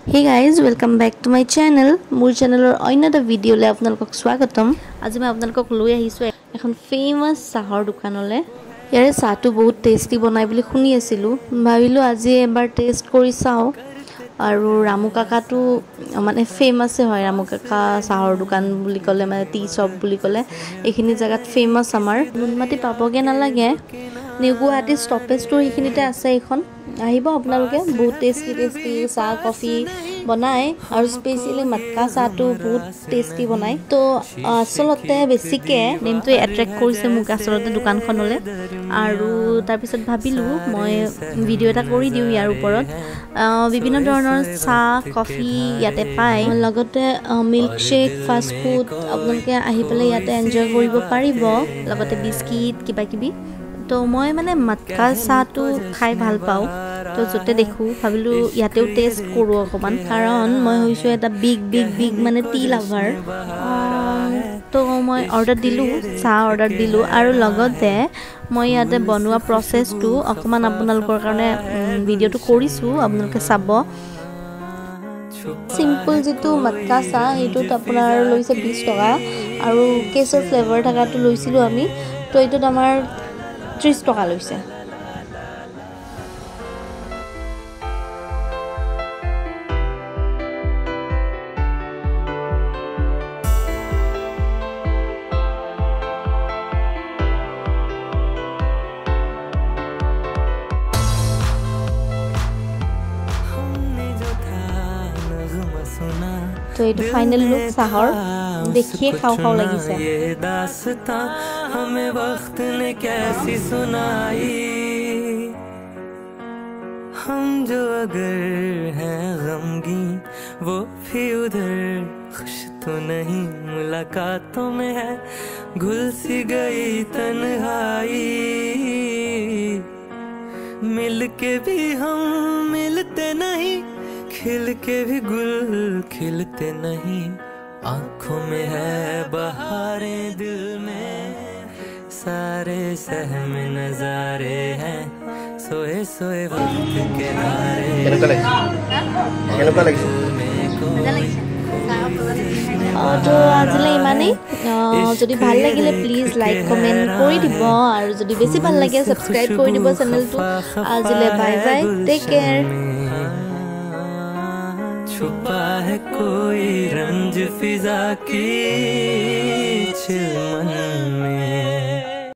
Hey guys, welcome back to my channel. মোৰ চেনেলৰ অন্য এটা ভিডিঅ'লৈ আপোনালোকক স্বাগতম। আজি মই আপোনালোকক লৈ আহিছো এখন ফেমাস চাহৰ দোকানলৈ। ইয়াৰে চাহটো বহুত টেস্টি বনাই বুলি শুনি আছিলো। ভাবিলো আজি এবাৰ টেষ্ট কৰি চাও। আৰু ৰামু কাকাটো মানে ফেমাস হয় ৰামু কাকা চাহৰ দোকান বুলি ক'লে মানে টি শপ বুলি ক'লে এইখিনি জায়গাত ফেমাস আমাৰ নুনমাটি পাবগে নালাগে নিউ গুৱাহাটী ষ্টপেজটো এইখিনিতে আছে এখন আহিব আপোনালোকে বহুত টেস্টি চাহ কফি বনাই আৰু স্পেশালি মটকা চাহটো বহুত টেস্টি বনাই তো আসলতে বেছিকে নেমটো এট্ৰেক্ট কৰিছে মোক আসলতে দোকানখনলৈ আৰু তাৰ পিছত ভাবিলো মই ভিডিও এটা কৰি দিও ইয়াৰ ওপৰত বিভিন্ন ধৰণৰ চাহ কফি ইয়াতে পায় লগতে মিল্ক শেক ফাষ্ট ফুড আপোনালোকে আহি পেলাই ইয়াতে এনজয় কৰিব পাৰিব লগতে বিস্কিট কিবা কিবি তো মই মানে মটকা চাহটো খাই ভাল পাওঁ তো যতে দেখো ভাবিলো ইয়াতেও টেষ্ট কৰো অকমান কাৰণ মই হৈছো এটা বিগ মানে টি লাভাৰ তো মই অৰ্ডাৰ দিলো চাহ অৰ্ডাৰ দিলো আৰু লগতে মই ইয়াতে বনোৱা প্ৰসেসটো অকমান আপোনালোকৰ কাৰণে ভিডিওটো কৰিছো আপোনালোকে চাব সিম্পল যেটো মটকা চাহ এটোত আপোনাৰ লৈছে 20 টকা আৰু কেশৰ ফ্লেভাৰ থাকাটো লৈছিলো আমি তো এটোত আমাৰ 30 টকা লৈছে तो ये फाइनल लुक साहर देखिए खाओ लगी ये दास्तां हमें वक्त ने कैसी सुनाई हम जो अगर हैं गमगीन वो भी उधर खुश तो नहीं मुलाकातों में है घुल सी गई तन्हाई मिल के भी हम मिलते नहीं खिल के भी गुल खिलते नहीं आँखों में है बहारें दिल में सारे सहम नजारे हैं सोए सोए वक्त के नारे तो आजिले इमाने যদি ভাল লাগিলে প্লিজ লাইক কমেন্ট কৰি দিব আৰু যদি বেছি ভাল লাগে সাবস্ক্ৰাইব কৰি দিব চেনেলটো আজিলে বাই বাই টেক কেয়াৰ छुपा है कोई रंज फिजा की चिलमन में